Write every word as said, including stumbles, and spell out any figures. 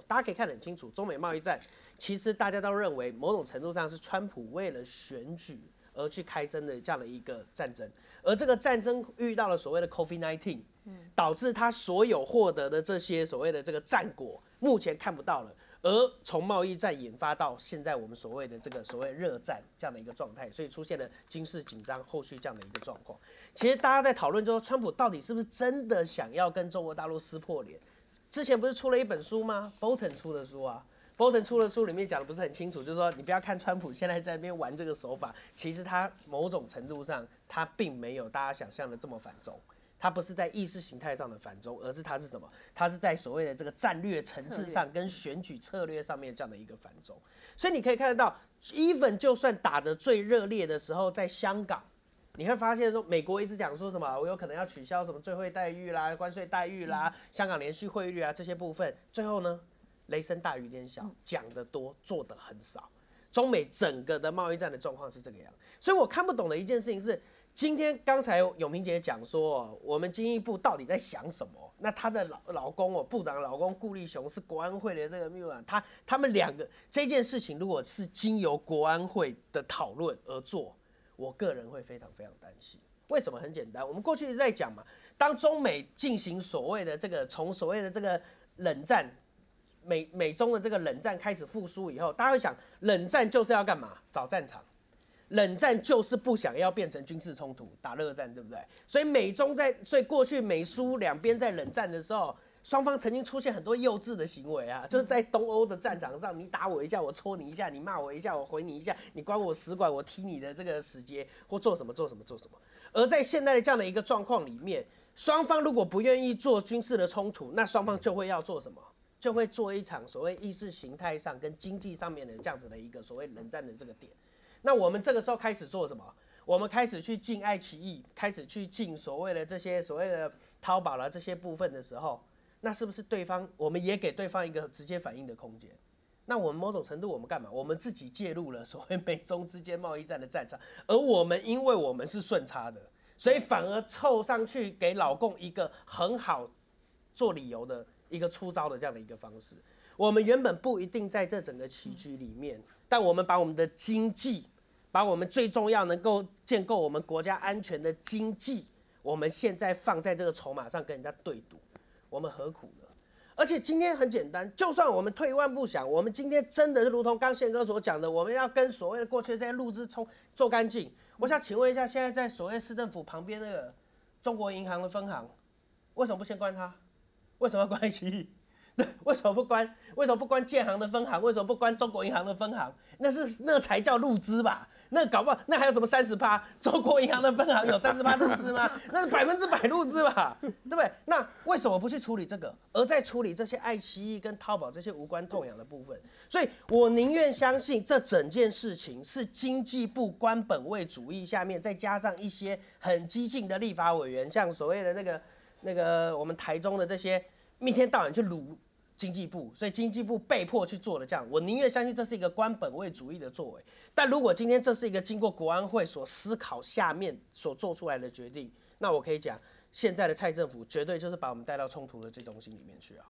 大家可以看得很清楚，中美贸易战其实大家都认为某种程度上是川普为了选举而去开征的这样的一个战争，而这个战争遇到了所谓的 COVID 十九， 导致他所有获得的这些所谓的这个战果，目前看不到了。而从贸易战引发到现在我们所谓的这个所谓热战这样的一个状态，所以出现了军事紧张，后续这样的一个状况。其实大家在讨论，就说川普到底是不是真的想要跟中国大陆撕破脸？之前不是出了一本书吗 ？Bolton 出的书啊 ，Bolton 出的书里面讲的不是很清楚，就是说你不要看川普现在在那边玩这个手法，其实他某种程度上他并没有大家想象的这么反中。它不是在意识形态上的反中，而是它是什么？它是在所谓的这个战略层次上跟选举策略上面这样的一个反中。所以你可以看得到 ，even 就算打得最热烈的时候，在香港，你会发现说，美国一直讲说什么，我有可能要取消什么最惠待遇啦、关税待遇啦、香港连续汇率啊这些部分，最后呢，雷声大雨点小，讲得多，做得很少。中美整个的贸易战的状况是这个样，所以我看不懂的一件事情是。今天刚才永平姐讲说，我们经济部到底在想什么？那她的老老公哦，部长的老公顾立雄是国安会的这个秘书长，他他们两个这件事情，如果是经由国安会的讨论而做，我个人会非常非常担心。为什么？很简单，我们过去一直在讲嘛，当中美进行所谓的这个从所谓的这个冷战，美美中的这个冷战开始复苏以后，大家会想，冷战就是要干嘛？找战场。冷战就是不想要变成军事冲突，打热战，对不对？所以美中在，所以过去美苏两边在冷战的时候，双方曾经出现很多幼稚的行为啊，就是在东欧的战场上，你打我一下，我戳你一下，你骂我一下，我回你一下，你关我使馆，我踢你的这个使节，或做什么做什么做什么。而在现在的这样的一个状况里面，双方如果不愿意做军事的冲突，那双方就会要做什么？就会做一场所谓意识形态上跟经济上面的这样子的一个所谓冷战的这个点。那我们这个时候开始做什么？我们开始去进爱奇艺，开始去进所谓的这些所谓的淘宝啦这些部分的时候，那是不是对方我们也给对方一个直接反应的空间？那我们某种程度我们干嘛？我们自己介入了所谓美中之间贸易战的战场，而我们因为我们是顺差的，所以反而凑上去给老共一个很好做理由的一个出招的这样的一个方式。我们原本不一定在这整个棋局里面，但我们把我们的经济，把我们最重要能够建构我们国家安全的经济，我们现在放在这个筹码上跟人家对赌，我们何苦呢？而且今天很简单，就算我们退一万步想，我们今天真的是如同刚宪哥所讲的，我们要跟所谓的过去的这些路资冲做干净。我想请问一下，现在在所谓市政府旁边那个中国银行的分行，为什么不先关它？为什么要关爱奇艺？为什么不关？为什么不关建行的分行？为什么不关中国银行的分行？那是那才叫入资吧？那搞不好那还有什么三十趴？中国银行的分行有三十趴入资吗？那是百分之百入资吧？对不对？那为什么不去处理这个，而在处理这些爱奇艺跟淘宝这些无关痛痒的部分？所以我宁愿相信这整件事情是经济部官本位主义下面，再加上一些很激进的立法委员，像所谓的那个那个我们台中的这些一天到晚去撸经济部，所以经济部被迫去做了这样，我宁愿相信这是一个官本位主义的作为。但如果今天这是一个经过国安会所思考下面所做出来的决定，那我可以讲，现在的蔡政府绝对就是把我们带到冲突的这中心里面去啊。